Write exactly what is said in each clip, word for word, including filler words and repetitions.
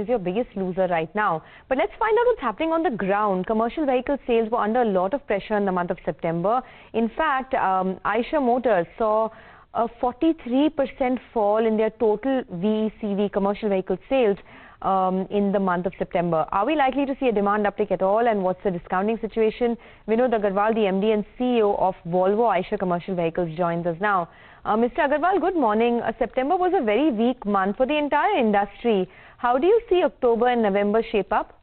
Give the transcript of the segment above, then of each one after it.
is your biggest loser right now. But let's find out what's happening on the ground. Commercial vehicle sales were under a lot of pressure in the month of September. In fact, um, Eicher Motors saw a forty-three percent fall in their total V E C V commercial vehicle sales um, in the month of September. Are we likely to see a demand uptick at all, and what's the discounting situation? Vinod Aggarwal, the M D and C E O of Volvo Eicher Commercial Vehicles, joins us now. Uh, Mister Aggarwal, good morning. Uh, September was a very weak month for the entire industry. How do you see October and November shape up?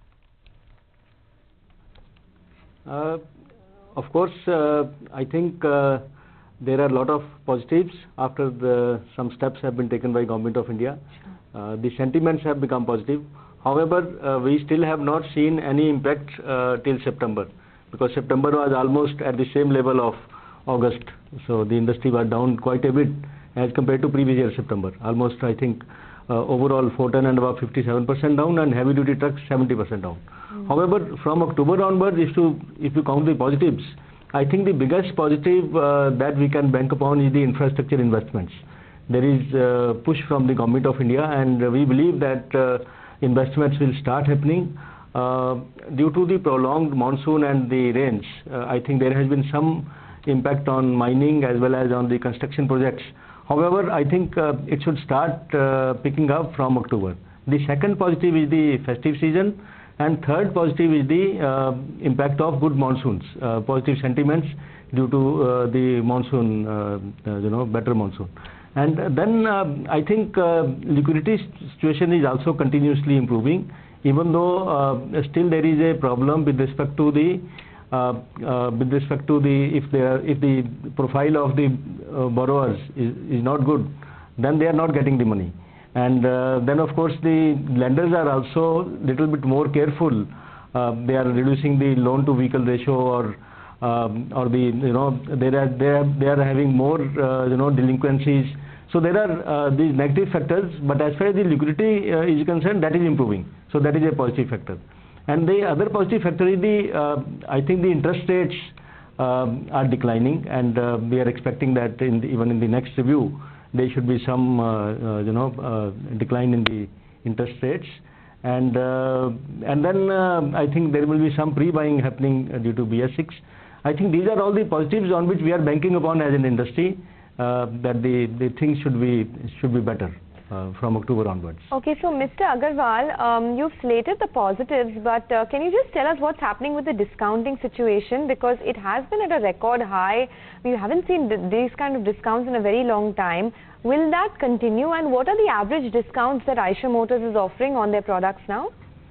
Uh, of course, uh, I think uh, there are a lot of positives after the, some steps have been taken by Government of India. Uh, the sentiments have become positive. However, uh, we still have not seen any impact uh, till September, because September was almost at the same level of August. So the industry was down quite a bit as compared to previous year September. Almost, I think, uh, overall four ton and about fifty-seven percent down, and heavy duty trucks seventy percent down. Mm. However, from October onwards, if you, if you count the positives, I think the biggest positive uh, that we can bank upon is the infrastructure investments. There is a push from the Government of India, and we believe that uh, investments will start happening. Uh, due to the prolonged monsoon and the rains, uh, I think there has been some impact on mining as well as on the construction projects. However, I think uh, it should start uh, picking up from October. The second positive is the festive season, and third positive is the uh, impact of good monsoons, uh, positive sentiments due to uh, the monsoon, uh, uh, you know, better monsoon. And then uh, I think uh, liquidity situation is also continuously improving, even though uh, still there is a problem with respect to the Uh, uh, with respect to the if they are, if the profile of the uh, borrowers is, is not good, then they are not getting the money, and uh, then of course the lenders are also little bit more careful. Uh, they are reducing the loan to vehicle ratio, or um, or the you know they are they are they are having more uh, you know delinquencies. So there are uh, these negative factors, but as far as the liquidity uh, is concerned, that is improving. So that is a positive factor. And the other positive factor is the, uh, I think the interest rates uh, are declining, and uh, we are expecting that in the, even in the next review, there should be some, uh, uh, you know, uh, decline in the interest rates. And, uh, and then uh, I think there will be some pre-buying happening uh, due to B S six. I think these are all the positives on which we are banking upon as an industry, uh, that the, the things should be, should be better. Uh, from October onwards. Okay, so Mister Aggarwal, um, you've slated the positives, but uh, can you just tell us what's happening with the discounting situation, because it has been at a record high. We haven't seen th these kind of discounts in a very long time. Will that continue, and what are the average discounts that Eicher Motors is offering on their products now?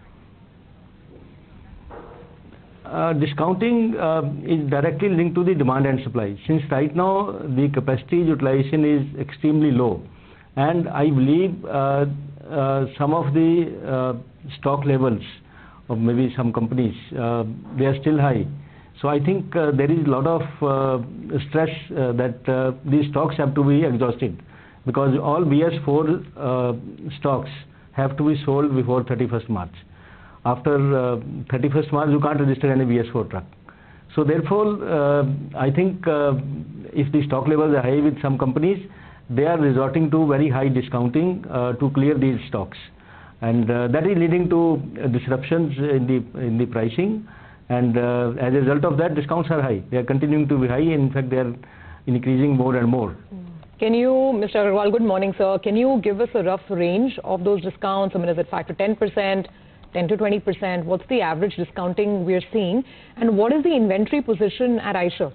Uh, discounting uh, is directly linked to the demand and supply. Since right now the capacity utilization is extremely low, and I believe uh, uh, some of the uh, stock levels of maybe some companies, uh, they are still high. So I think uh, there is a lot of uh, stress uh, that uh, these stocks have to be exhausted, because all B S four uh, stocks have to be sold before thirty-first March. After uh, thirty-first March, you can't register any B S four truck. So therefore, uh, I think uh, if the stock levels are high with some companies, they are resorting to very high discounting uh, to clear these stocks, and uh, that is leading to uh, disruptions in the in the pricing, and uh, as a result of that, discounts are high. They are continuing to be high. In fact, they are increasing more and more. Can you, Mister Aggarwal, good morning, sir. Can you give us a rough range of those discounts? I mean, is it five to ten percent, ten to twenty percent? What's the average discounting we are seeing, and what is the inventory position at Eicher?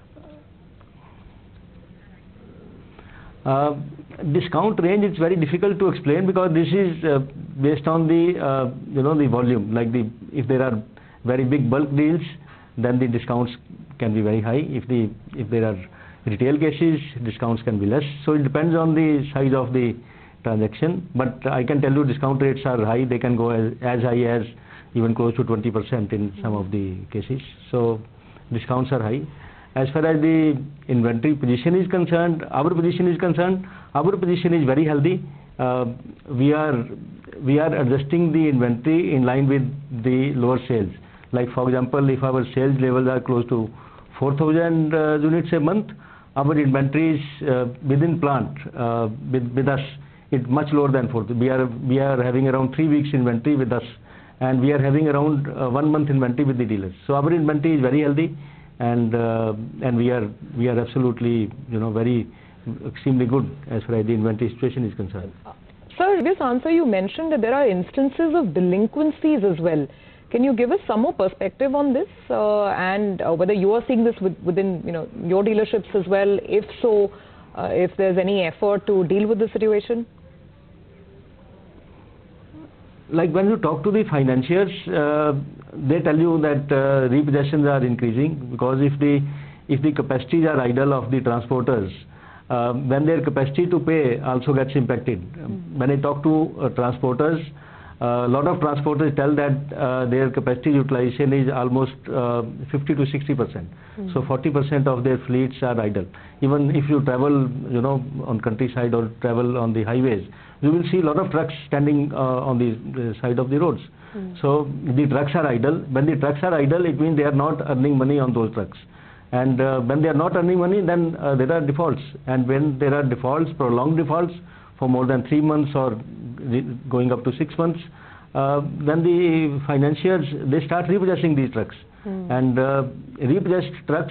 Uh, discount range is very difficult to explain, because this is uh, based on the uh, you know the volume. Like the if there are very big bulk deals, then the discounts can be very high. If the if there are retail cases, discounts can be less. So it depends on the size of the transaction. But I can tell you, discount rates are high. They can go as, as high as even close to twenty percent in some of the cases. So discounts are high. As far as the inventory position is concerned, our position is concerned, our position is very healthy. Uh, we are we are adjusting the inventory in line with the lower sales. Like for example, if our sales levels are close to four thousand uh, units a month, our inventory is uh, within plant uh, with, with us it's much lower than four. We are we are having around three weeks inventory with us, and we are having around uh, one month inventory with the dealers. So our inventory is very healthy, and uh, and we are we are absolutely you know very extremely good as far as the inventory situation is concerned. Sir, in this answer you mentioned that there are instances of delinquencies as well. Can you give us some more perspective on this, uh, and uh, whether you are seeing this with, within you know your dealerships as well? If so, uh, if there's any effort to deal with the situation? Like when you talk to the financiers, uh, they tell you that uh, repossessions are increasing, because if the if the capacities are idle of the transporters, uh, then their capacity to pay also gets impacted. Mm-hmm. When I talk to uh, transporters, a uh, lot of transporters tell that uh, their capacity utilization is almost uh, fifty to sixty percent. Mm-hmm. So forty percent of their fleets are idle. Even if you travel, you know, on countryside or travel on the highways, you will see a lot of trucks standing uh, on the, the side of the roads. Mm-hmm. So the trucks are idle. When the trucks are idle, it means they are not earning money on those trucks. And uh, when they are not earning money, then uh, there are defaults. And when there are defaults, prolonged defaults for more than three months or going up to six months, uh, then the financiers, they start repossessing these trucks. Mm. And uh, repossessed trucks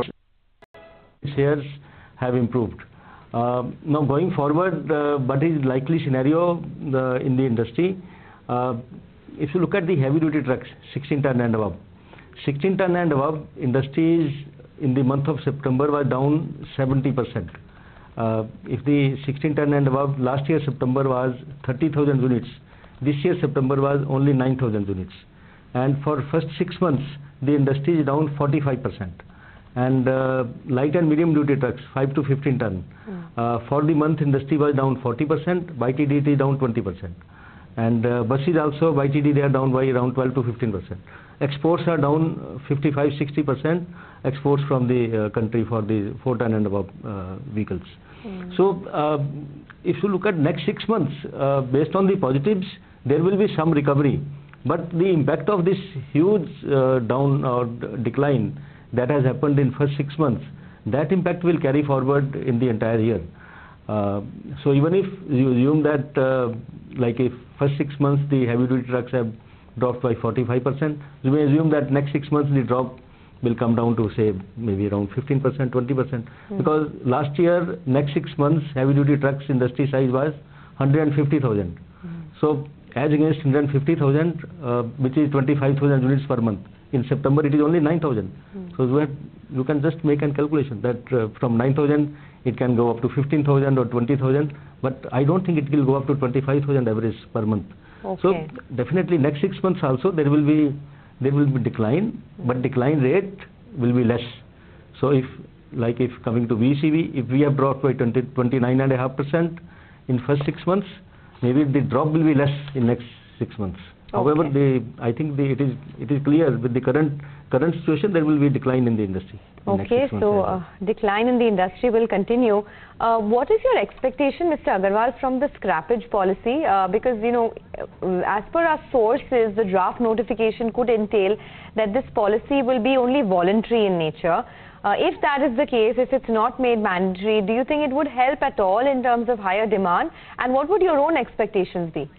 shares have improved. Uh, now going forward, uh, what is likely scenario uh, in the industry? Uh, if you look at the heavy duty trucks, sixteen ton and above, sixteen ton and above, industries in the month of September was down seventy percent. Uh, if the sixteen ton and above, last year September was thirty thousand units, this year September was only nine thousand units. And for first six months, the industry is down forty-five percent. And uh, light and medium duty trucks, five to fifteen ton, mm. uh, for the month industry was down forty percent, Y T D it is down twenty percent. And uh, buses also, Y T D they are down by around twelve to fifteen percent. Exports are down fifty-five to sixty percent, exports from the uh, country for the four ton and above uh, vehicles. Mm. So uh, if you look at next six months, uh, based on the positives, there will be some recovery. But the impact of this huge uh, down or decline that has happened in first six months, that impact will carry forward in the entire year. Uh, so even if you assume that, uh, like if first six months the heavy duty trucks have dropped by forty-five percent, you may assume that next six months the drop will come down to say maybe around fifteen percent, twenty percent. Mm. Because last year, next six months, heavy duty trucks industry size was one hundred fifty thousand. Mm. So as against one hundred fifty thousand, uh, which is twenty-five thousand units per month. In September, it is only nine thousand. Mm. So you, have, you can just make a calculation that uh, from nine thousand, it can go up to fifteen thousand or twenty thousand. But I don't think it will go up to twenty-five thousand average per month. Okay. So definitely next six months also there will be there will be decline, mm. but decline rate will be less. So if like if coming to V E C V, if we have dropped by twenty, twenty-nine point five percent in first six months, maybe the drop will be less in next six months. Okay. However, the I think the, it is it is clear with the current current situation there will be decline in the industry. In okay, so uh, decline in the industry will continue. Uh, what is your expectation, Mister Aggarwal, from the scrappage policy? Uh, because you know, as per our sources, the draft notification could entail that this policy will be only voluntary in nature. Uh, if that is the case, if it's not made mandatory, do you think it would help at all in terms of higher demand? And what would your own expectations be?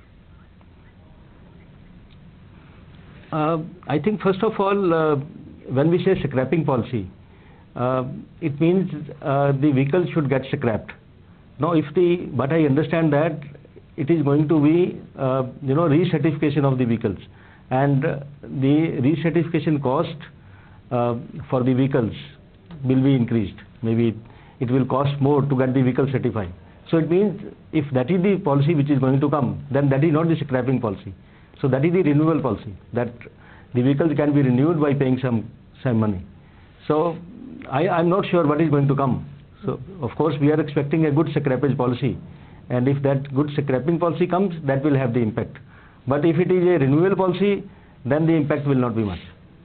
Uh, I think first of all, uh, when we say scrapping policy, uh, it means uh, the vehicle should get scrapped. Now, if the but I understand that it is going to be uh, you know recertification of the vehicles, and uh, the recertification cost uh, for the vehicles will be increased. Maybe it will cost more to get the vehicle certified. So it means if that is the policy which is going to come, then that is not the scrapping policy. So that is the renewal policy, that the vehicles can be renewed by paying some some money. So I am not sure what is going to come. So of course we are expecting a good scrappage policy, and if that good scrapping policy comes, that will have the impact. But if it is a renewal policy, then the impact will not be much.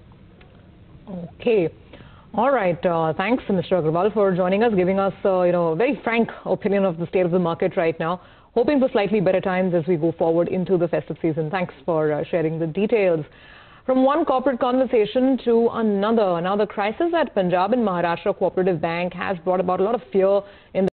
Okay. All right. Uh, thanks, Mister Aggarwal, for joining us, giving us uh, you know a very frank opinion of the state of the market right now. Hoping for slightly better times as we go forward into the festive season. Thanks for uh, sharing the details. From one corporate conversation to another, now the crisis at Punjab and Maharashtra Cooperative Bank has brought about a lot of fear in the